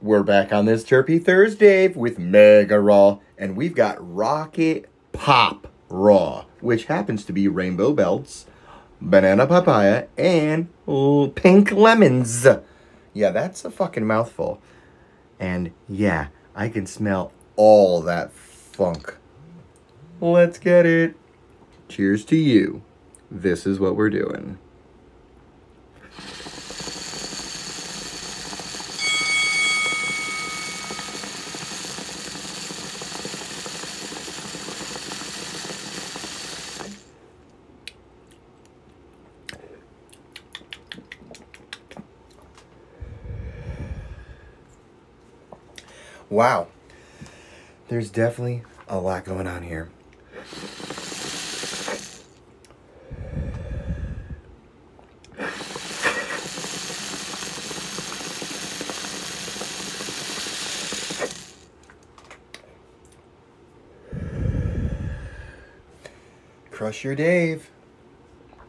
We're back on this Terpy ThursDave with Mega Raw, and we've got Rocket Pop Raw, which happens to be rainbow belts, banana papaya, and pink lemons. Yeah, that's a fucking mouthful. And yeah, I can smell all that funk. Let's get it. Cheers to you. This is what we're doing. Wow, there's definitely a lot going on here. Crush your Dave.